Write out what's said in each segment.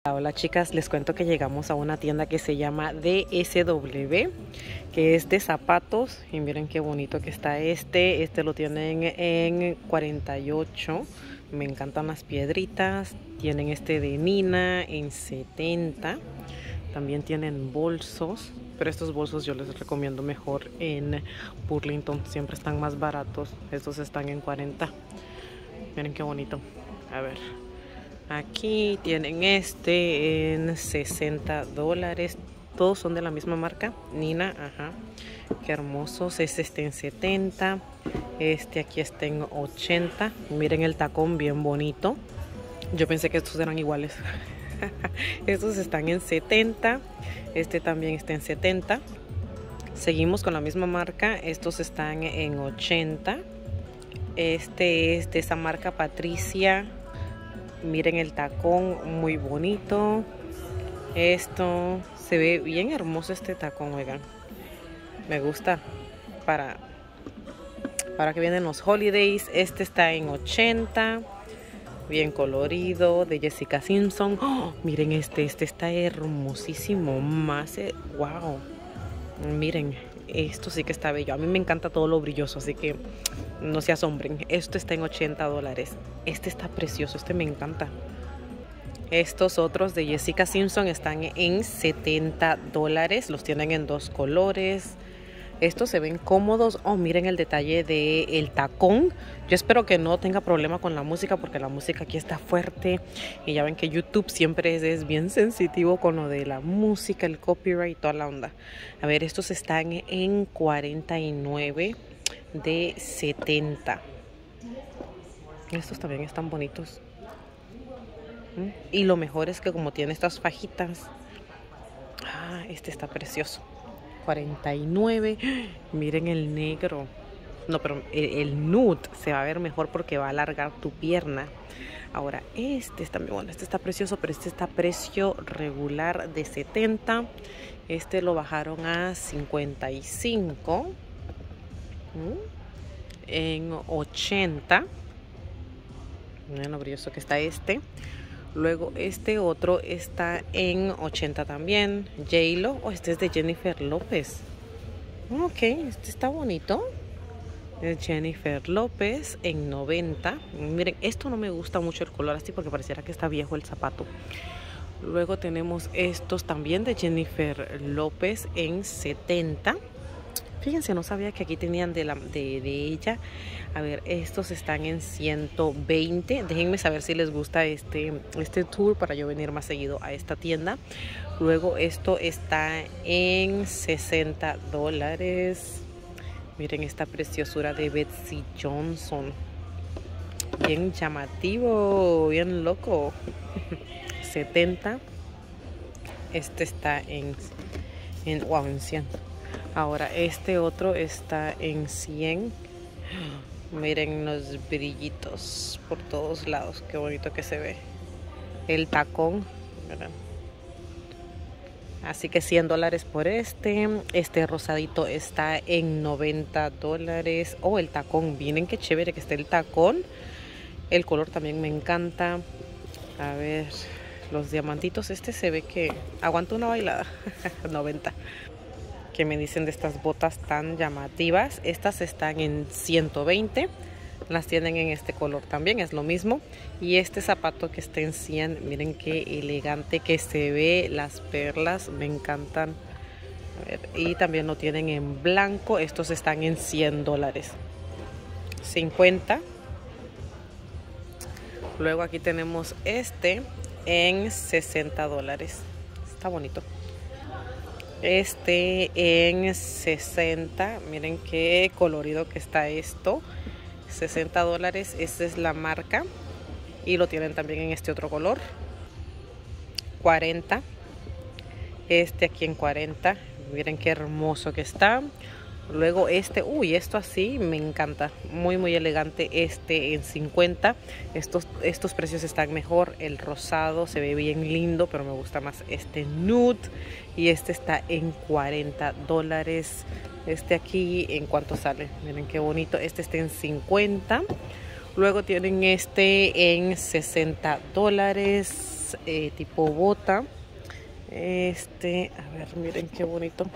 Hola chicas, les cuento que llegamos a una tienda que se llama DSW, que es de zapatos, y miren qué bonito que está este lo tienen en 48, me encantan las piedritas. Tienen este de Nina en 70, también tienen bolsos, pero estos bolsos yo les recomiendo mejor en Burlington, siempre están más baratos. Estos están en 40, miren qué bonito. A ver, aquí tienen este en $60. Todos son de la misma marca, Nina, ajá. Qué hermosos. Este en 70. Este aquí está en 80. Miren el tacón, bien bonito. Yo pensé que estos eran iguales. Estos están en 70. Este también está en 70. Seguimos con la misma marca. Estos están en 80. Este es de esa marca, Patricia. Miren el tacón, muy bonito. Esto se ve bien hermoso, este tacón, oigan. Me gusta para que vienen los holidays. Este está en 80. Bien colorido, de Jessica Simpson. ¡Oh! Miren este está hermosísimo. Más, wow. Miren, esto sí que está bello. A mí me encanta todo lo brilloso, así que no se asombren. Esto está en $80. Este está precioso, este me encanta. Estos otros de Jessica Simpson están en $70. Los tienen en dos colores. Estos se ven cómodos. Oh, miren el detalle del tacón. Yo espero que no tenga problema con la música, porque la música aquí está fuerte. Y ya ven que YouTube siempre es bien sensitivo con lo de la música, el copyright, toda la onda. A ver, estos están en 49 de 70. Estos también están bonitos. Y lo mejor es que como tiene estas fajitas. Este está precioso. 49. Miren el negro. No, pero el nude se va a ver mejor porque va a alargar tu pierna. Ahora, este está muy bueno. Este está precioso, pero este está a precio regular de 70. Este lo bajaron a 55. En 80. Miren lo brilloso que está este. Luego este otro está en 80 también. J-Lo. Oh, este es de Jennifer López. Ok, este está bonito. Es Jennifer López en 90. Miren, esto no me gusta mucho el color así porque pareciera que está viejo el zapato. Luego tenemos estos también de Jennifer López en 70. Fíjense, no sabía que aquí tenían de ella. A ver, estos están en 120. Déjenme saber si les gusta este tour para yo venir más seguido a esta tienda. Luego esto está en $60. Miren esta preciosura de Betsy Johnson. Bien llamativo, bien loco. 70. Este está en 100. Ahora este otro está en 100. Miren los brillitos por todos lados. Qué bonito que se ve. El tacón. ¿Verdad? Así que $100 por este. Este rosadito está en $90. Oh, el tacón. Miren qué chévere que está el tacón. El color también me encanta. A ver, los diamantitos. Este se ve que aguanta una bailada. 90. ¿Qué me dicen de estas botas tan llamativas? Estas están en 120. Las tienen en este color también, es lo mismo. Y este zapato que está en 100, miren qué elegante que se ve. Las perlas me encantan. A ver, y también lo tienen en blanco. Estos están en $100. 50. Luego aquí tenemos este en $60. Está bonito. Este en 60. Miren qué colorido que está esto. $60. Esta es la marca. Y lo tienen también en este otro color. 40. Este aquí en 40. Miren qué hermoso que está. Luego este, esto así me encanta, muy muy elegante. Este en 50. Estos precios están mejor. El rosado se ve bien lindo, pero me gusta más este nude. Y este está en $40. Este aquí, ¿en cuánto sale? Miren qué bonito. Este está en 50. Luego tienen este en $60. más tipo bota. A ver, miren qué bonito.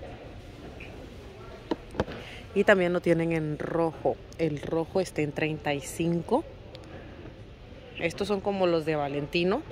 Y también lo tienen en rojo. El rojo está en 35. Estos son como los de Valentino.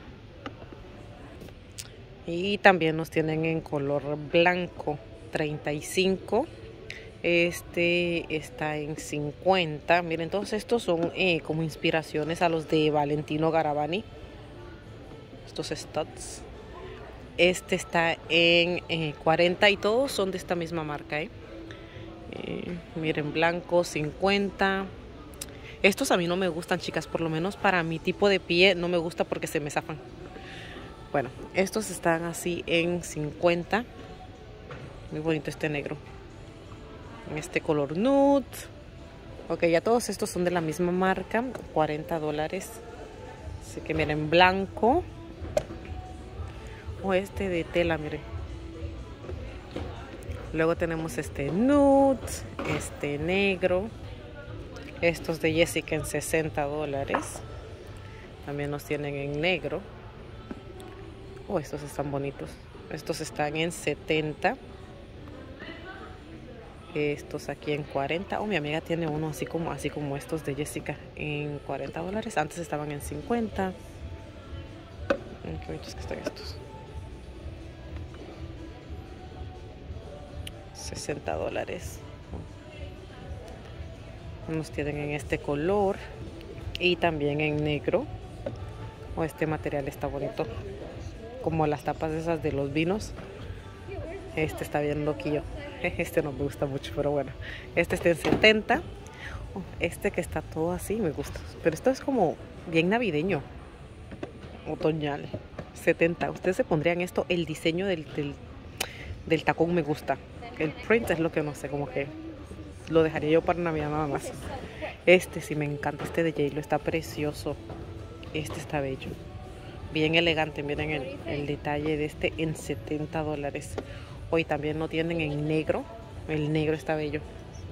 Y también los tienen en color blanco, 35. Este está en 50. Miren, todos estos son como inspiraciones a los de Valentino Garavani. Estos studs. Este está en 40 y todos son de esta misma marca. Miren, blanco, 50. Estos a mí no me gustan, chicas. Por lo menos para mi tipo de pie no me gusta porque se me zafan. Bueno, estos están así en 50. Muy bonito este negro. En este color nude. Ok, ya todos estos son de la misma marca. $40. Así que miren, blanco. O este de tela, miren. Luego tenemos este nude, este negro. Estos de Jessica en $60. También los tienen en negro. Oh, estos están bonitos. Estos están en 70. Estos aquí en 40. Oh, mi amiga tiene uno así como estos de Jessica en $40. Antes estaban en 50. Qué bonitos que están estos. $60. Nos tienen en este color y también en negro. Oh, este material está bonito, como las tapas esas de los vinos. Este está bien loquillo. Este no me gusta mucho, pero bueno. Este está en 70. Oh, este que está todo así me gusta, pero esto es como bien navideño, otoñal. 70. Ustedes se pondrían esto. El diseño del tacón me gusta. El print es lo que no sé, como que lo dejaría yo para Navidad nada más. Este sí me encanta, este de J.Lo está precioso. Este está bello, bien elegante. Miren el detalle de este en $70. Hoy también lo tienen en negro. El negro está bello.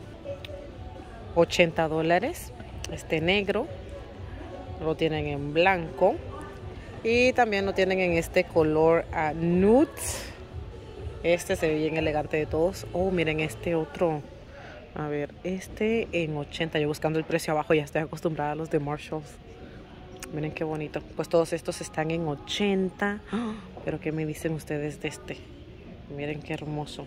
$80. Este negro lo tienen en blanco. Y también lo tienen en este color nude. Este se ve bien elegante de todos. Oh, miren este otro. A ver, este en 80. Yo buscando el precio abajo, ya estoy acostumbrada a los de Marshalls. Miren qué bonito. Pues todos estos están en 80. Pero ¿qué me dicen ustedes de este? Miren qué hermoso.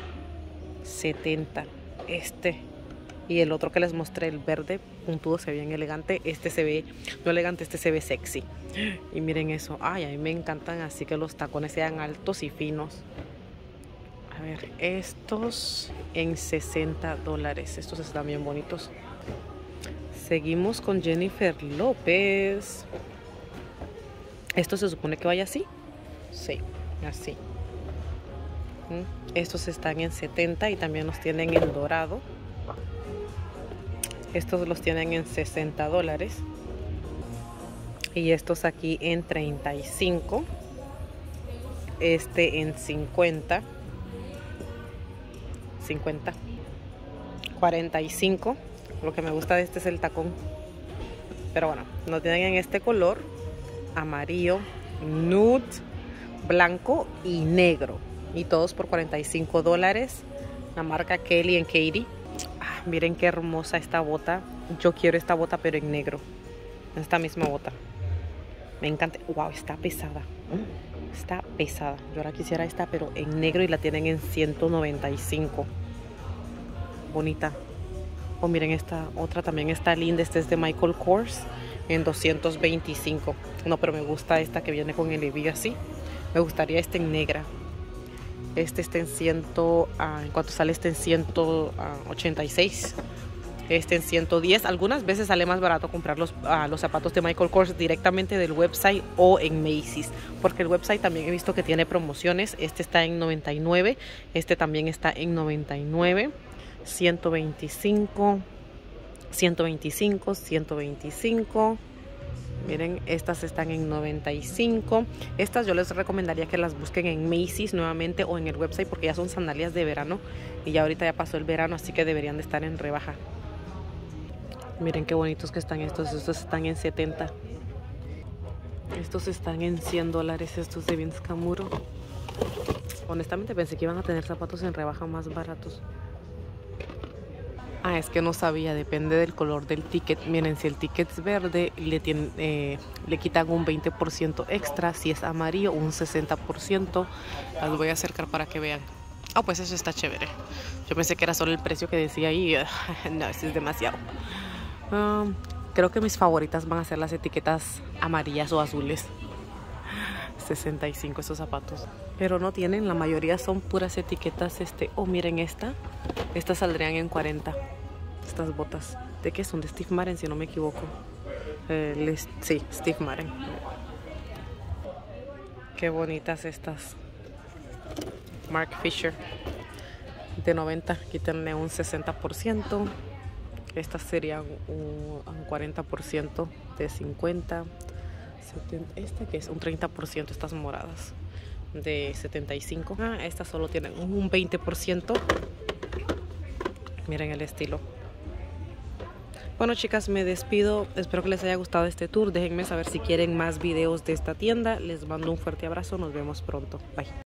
70. Este. Y el otro que les mostré, el verde puntudo, se ve bien elegante. Este se ve, no elegante, este se ve sexy. Y miren eso. Ay, a mí me encantan así que los tacones sean altos y finos. A ver, estos en $60. Estos están bien bonitos. Seguimos con Jennifer López. ¿Esto se supone que vaya así? Sí, así. Estos están en 70 y también los tienen en dorado. Estos los tienen en $60. Y estos aquí en 35. Este en 50. 45. Lo que me gusta de este es el tacón. Pero bueno, lo tienen en este color amarillo, nude, blanco y negro. Y todos por $45. La marca Kelly & Katie. Miren qué hermosa esta bota. Yo quiero esta bota pero en negro. Esta misma bota. Me encanta. Wow, está pesada. Está pesada. Yo ahora quisiera esta pero en negro y la tienen en 195. Bonita. Oh, miren esta otra también está linda. Este es de Michael Kors en 225. No, pero me gusta esta que viene con el hebillo así. Me gustaría este en negra. Este está en en cuanto sale este en 186. Este en 110. Algunas veces sale más barato comprar los zapatos de Michael Kors directamente del website o en Macy's, porque el website también he visto que tiene promociones. Este está en 99. Este también está en 99. 125, 125, 125. Miren, estas están en 95. Estas yo les recomendaría que las busquen en Macy's nuevamente o en el website, porque ya son sandalias de verano y ya ahorita ya pasó el verano, así que deberían de estar en rebaja. Miren qué bonitos que están estos. Estos están en 70. Estos están en $100, estos de Vince Camuto. Honestamente pensé que iban a tener zapatos en rebaja más baratos. Ah, es que no sabía, depende del color del ticket. Miren, si el ticket es verde, le quitan un 20% extra. Si es amarillo, un 60%. Las voy a acercar para que vean. Oh, pues eso está chévere. Yo pensé que era solo el precio que decía ahí. No, eso es demasiado. Creo que mis favoritas van a ser las etiquetas amarillas o azules. 65 esos zapatos. Pero no tienen, la mayoría son puras etiquetas. Oh, miren esta. Estas saldrían en 40. Estas botas. ¿De qué son? De Steve Madden, si no me equivoco. Sí, Steve Madden. Qué bonitas estas. Mark Fisher. De 90, quítenle un 60%. Estas serían un 40% de 50. 70, que es un 30%, estas moradas de 75. Estas solo tienen un 20%. Miren el estilo. Bueno, chicas, me despido. Espero que les haya gustado este tour. Déjenme saber si quieren más videos de esta tienda. Les mando un fuerte abrazo. Nos vemos pronto. Bye.